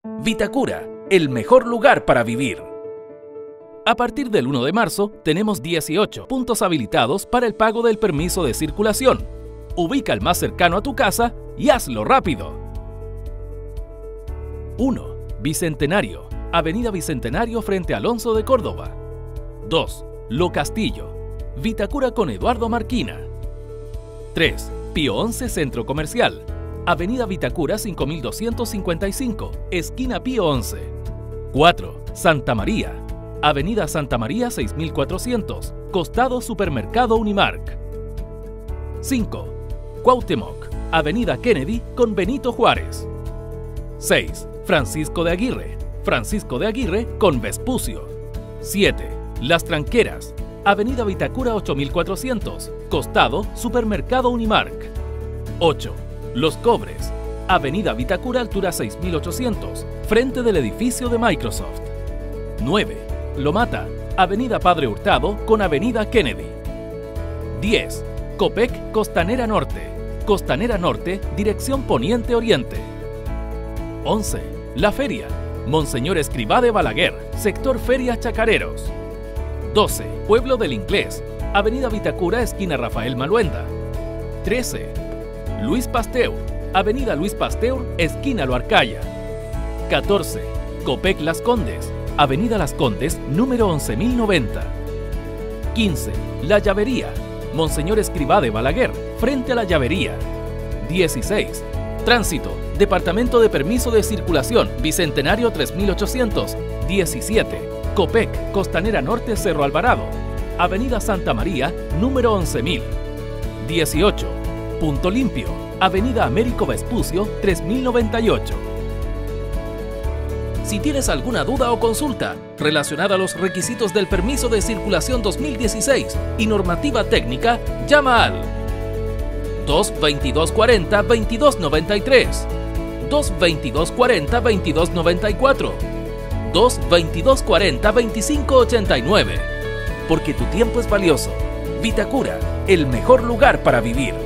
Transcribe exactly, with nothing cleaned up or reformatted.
Vitacura, el mejor lugar para vivir. A partir del uno de marzo, tenemos dieciocho puntos habilitados para el pago del permiso de circulación. Ubica el más cercano a tu casa y hazlo rápido. uno. Bicentenario, Avenida Bicentenario frente a Alonso de Córdoba. dos. Lo Castillo, Vitacura con Eduardo Marquina. tres. Pío once Centro Comercial, Avenida Vitacura cinco mil doscientos cincuenta y cinco, esquina Pío once. cuatro. Santa María, Avenida Santa María seis mil cuatrocientos, costado Supermercado Unimark. cinco. Cuauhtémoc, Avenida Kennedy con Benito Juárez. seis. Francisco de Aguirre, Francisco de Aguirre con Vespucio. siete. Las Tranqueras, Avenida Vitacura ocho mil cuatrocientos, costado Supermercado Unimark. ocho. Los Cobres, Avenida Vitacura altura seis mil ochocientos, frente del edificio de Microsoft. nueve. Lomata, Avenida Padre Hurtado con Avenida Kennedy. diez. Copec Costanera Norte, Costanera Norte, dirección Poniente Oriente. once. La Feria, Monseñor Escrivá de Balaguer, sector Feria Chacareros. doce. Pueblo del Inglés, Avenida Vitacura, esquina Rafael Maluenda. trece. Luis Pasteur, Avenida Luis Pasteur, esquina Loarcaya. catorce. Copec Las Condes, Avenida Las Condes, número once mil noventa. quince. La Llavería, Monseñor Escrivá de Balaguer, frente a la Llavería. dieciséis. Tránsito, Departamento de Permiso de Circulación, Bicentenario tres mil ochocientos. diecisiete. Copec, Costanera Norte, Cerro Alvarado, Avenida Santa María, número once mil. dieciocho. Punto Limpio, Avenida Américo Vespucio, tres mil noventa y ocho. Si tienes alguna duda o consulta relacionada a los requisitos del Permiso de Circulación dos mil dieciséis y normativa técnica, llama al dos veintidós cuarenta veintidós noventa y tres, dos veintidós cuarenta veintidós noventa y cuatro, dos veintidós cuarenta veinticinco ochenta y nueve. Porque tu tiempo es valioso. Vitacura, el mejor lugar para vivir.